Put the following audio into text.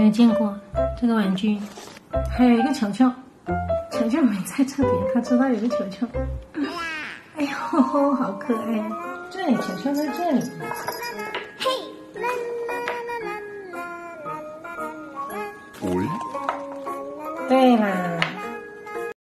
有见过这个玩具，还有一个球球，球球没在这边，他知道有个球球。哎呦，好可爱啊！这里球球在这里。 嘿， 对啦。